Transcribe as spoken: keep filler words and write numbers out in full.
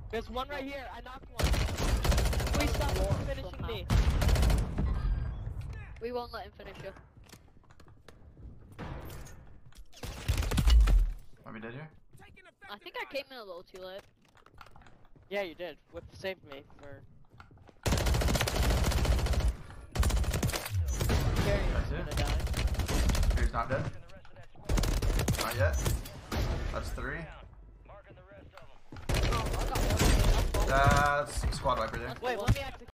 There's one right here. I knocked one. Please stop him from finishing me. We won't let him finish you. Are we dead here? I think I came in a little too late. Yeah, you did. Whip saved me for. That's Gonna it. die. Here's not dead. Not yet. That's three. Oh, I got one. That's squad wiper there. Wait, let me execute.